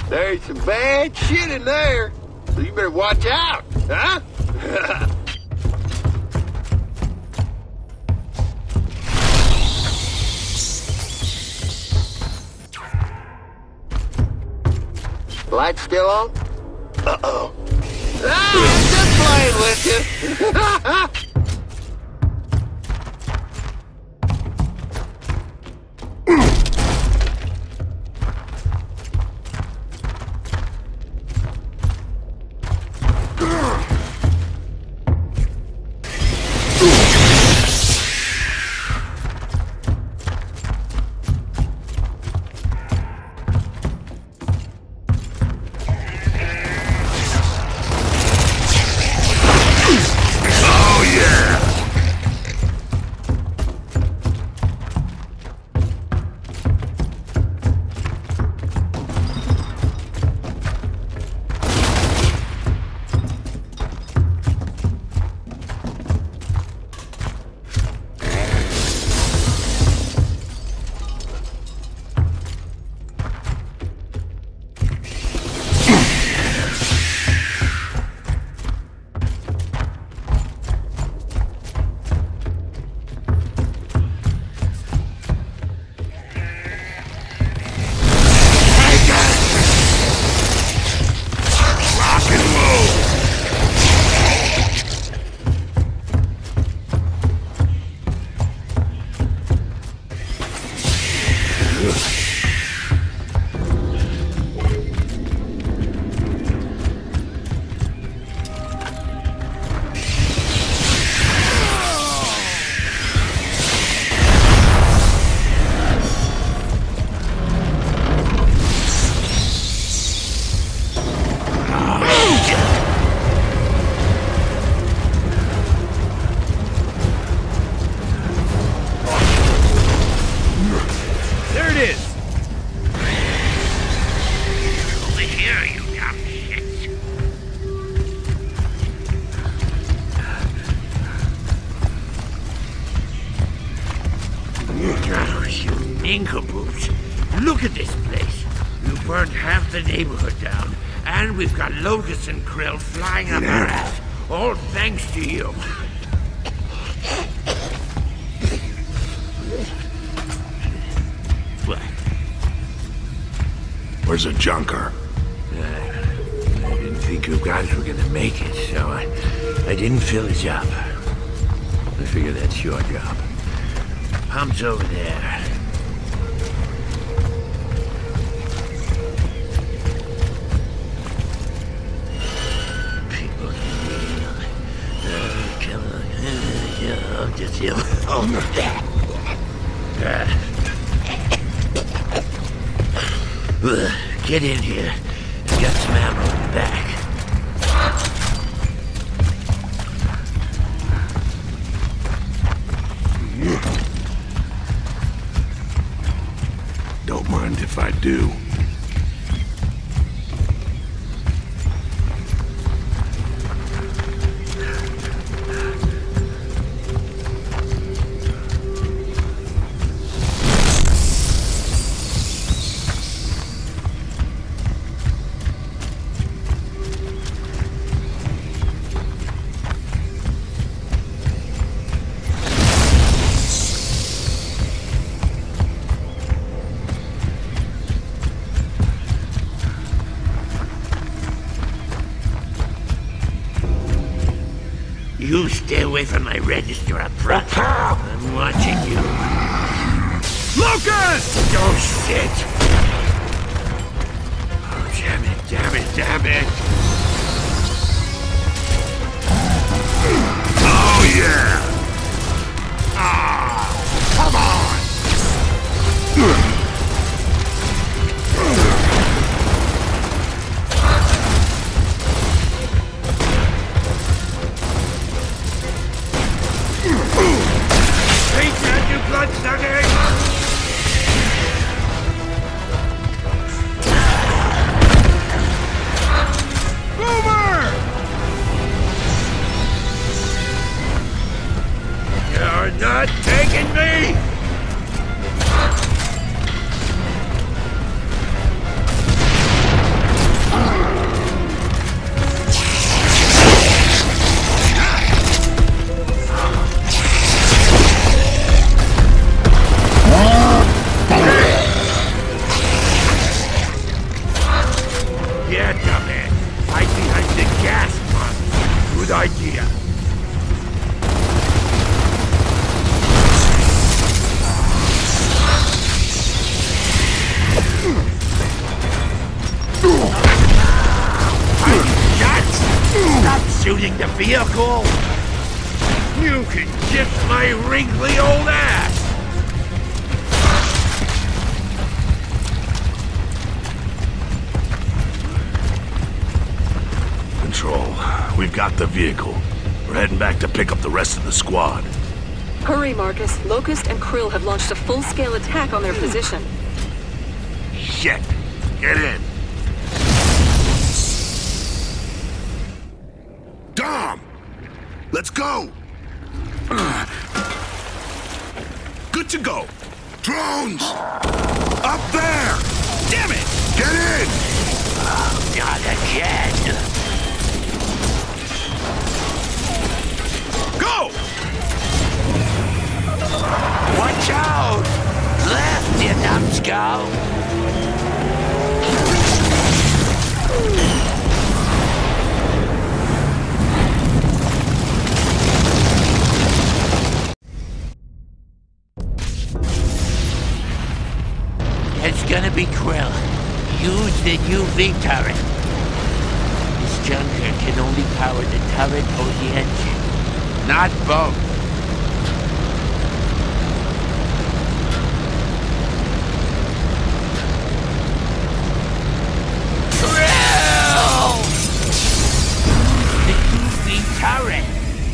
There's some bad shit in there, so you better watch out, huh? Light still on? Uh-oh. Ah, I'm just playing with you. Look at this place. You burned half the neighborhood down, and we've got locusts and krill flying up our ass. All thanks to you. What? Where's the junker? I didn't think you guys were gonna make it, so I didn't fill his job. I figure that's your job. Pump's over there. Just you. Oh, get in here. I got some ammo in the back. Don't mind if I do. You stay away from my register up front. I'm watching you. Lucas! Oh, shit! Oh, damn it, damn it, damn it! Oh, yeah! Ah! Come on! Take that, you bloodsucker! shooting the vehicle? You can kiss my wrinkly old ass! Control, we've got the vehicle. We're heading back to pick up the rest of the squad. Hurry, Marcus. Locust and Krill have launched a full-scale attack on their position. Shit! Get in! Dom! Let's go! Good to go! Drones! Up there! Damn it! Get in! Not again! Go! Watch out! Left, you numbskull! It's gonna be Krill. Use the UV turret. This junker can only power the turret or the engine, not both. Krill! The UV turret.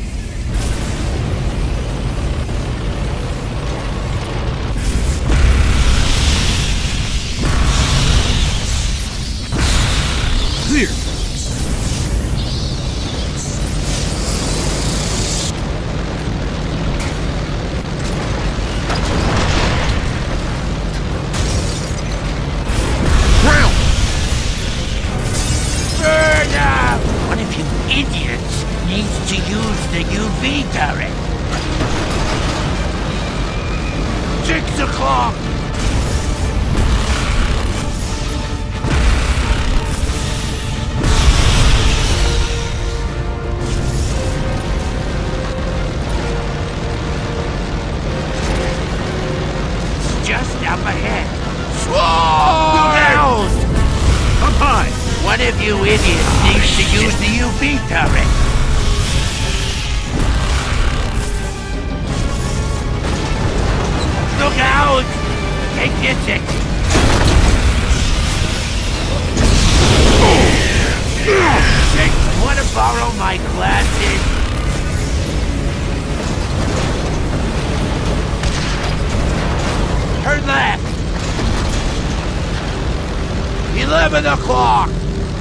Clear! Burn up! One of you idiots needs to use the UV turret. 6 o'clock! It's just up ahead. Slow down! Up high! One of you idiots needs to use the UV turret. Look out! Take this it. Shit, wanna borrow my glasses? Turn left. 11 o'clock.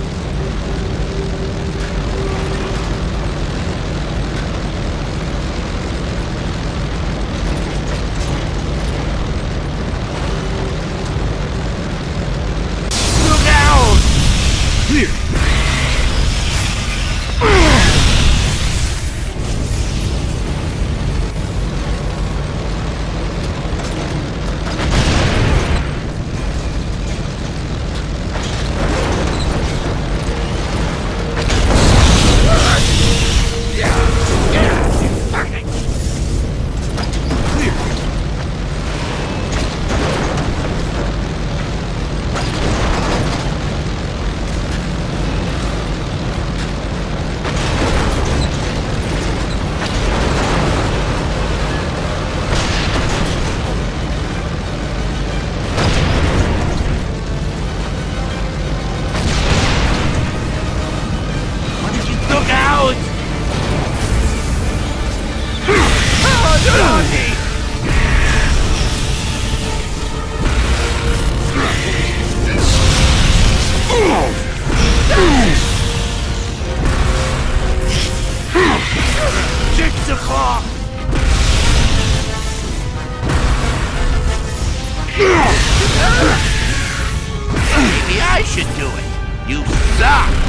Look out! Clear! Look out! Six o'clock! Maybe I should do it. You suck!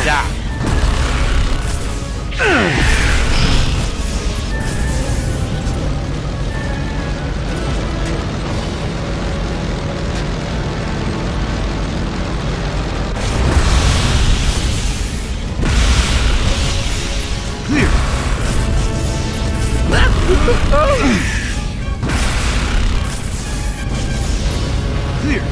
stop. Clear. Clear.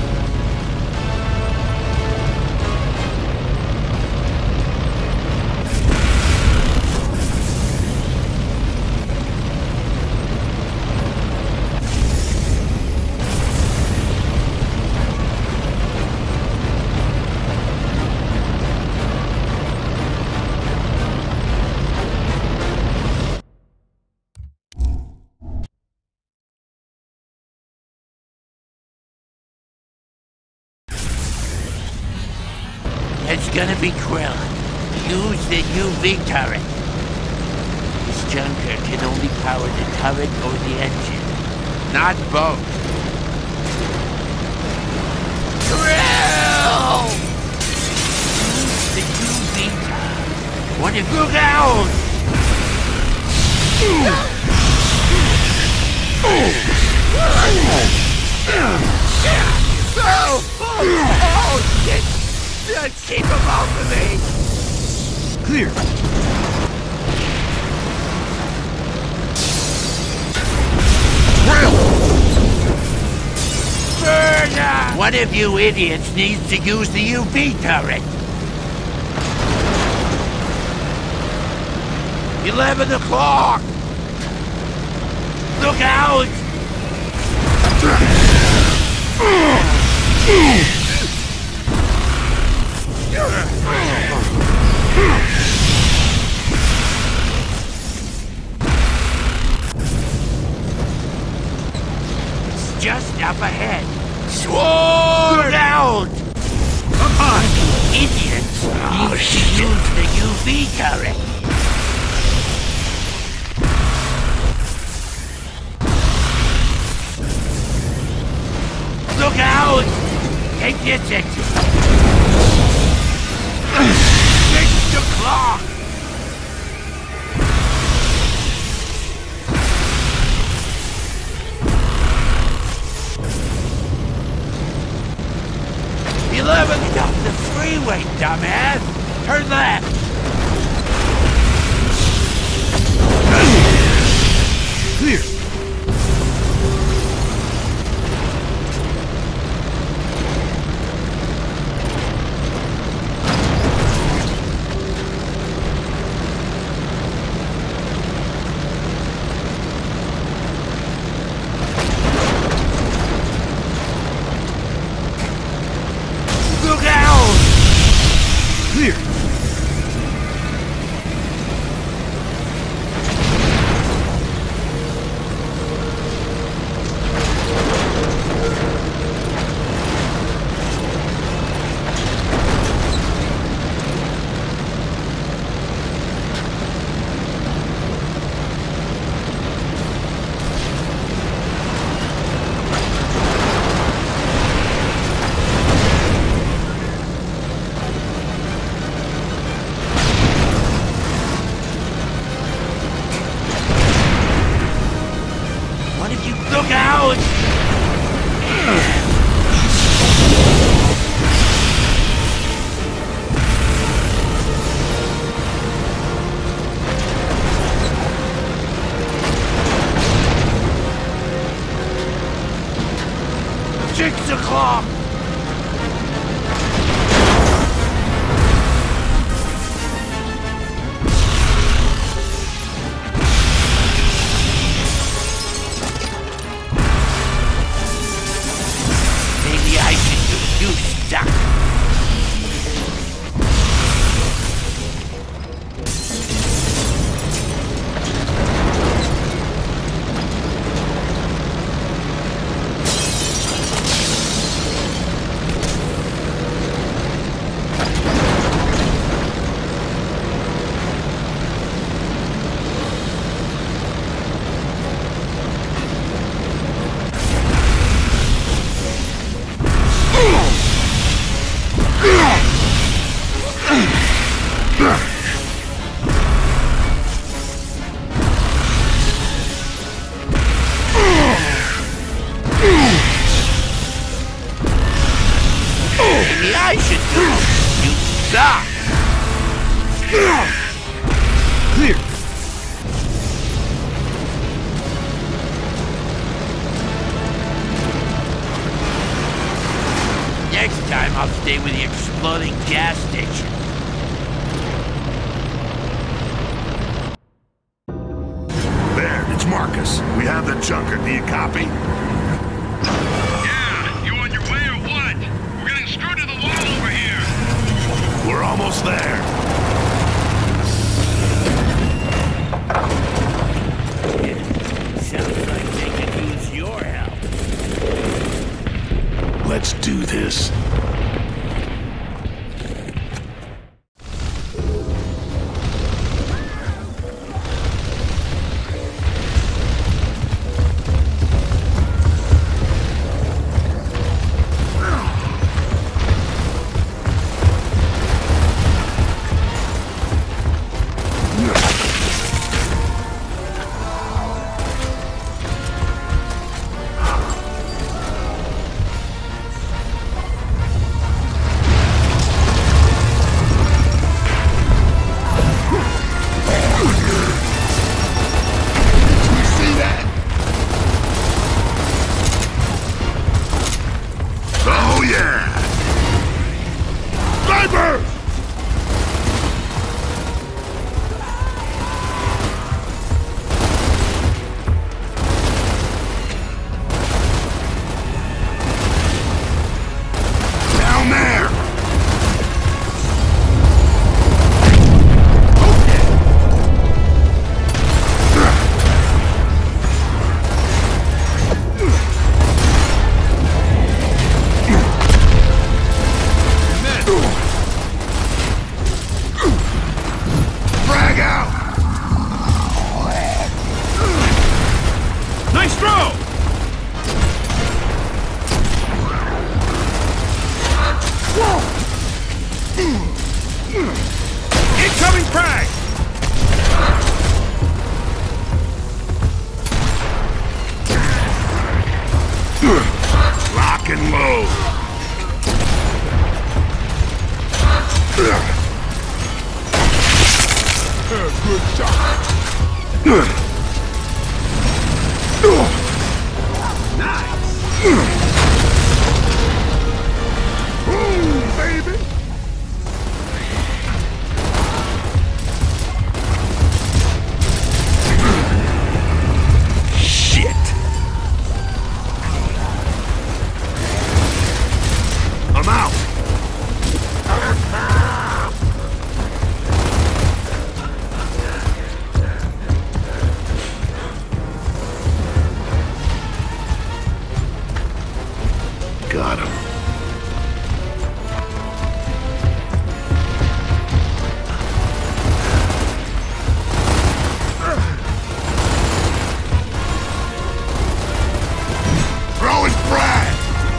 It's gonna be Krill. Use the UV turret. This junker can only power the turret or the engine, not both. Krill! Use the UV turret. What if you look out? Oh, shit! Keep him off of me! Clear. Burner! One of you idiots needs to use the UV turret. 11 o'clock! Look out! It's just up ahead. Sword out! Up high. Idiots! You should use the UV turret. Look out! Take this exit. 6 o'clock! Get off the freeway, dumbass! Turn left! Clear. Look out! Clear. running gas station. There, it's Marcus. We have the junker. Do you copy? Yeah, you on your way or what? We're getting screwed to the wall over here. We're almost there. Sounds like they could use your help. Let's do this. Incoming frag! Lock and load. Good shot. Nice! Boom, baby. Shit. I'm out. Got him. Throwing frag!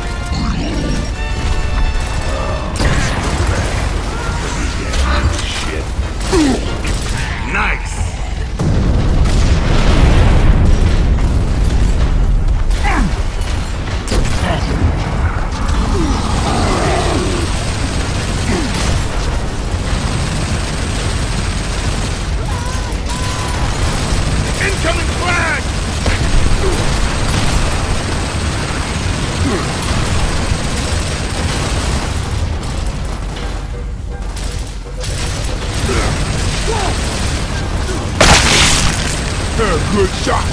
Shit. Nice! Incoming flag! Good shot!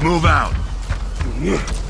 move out.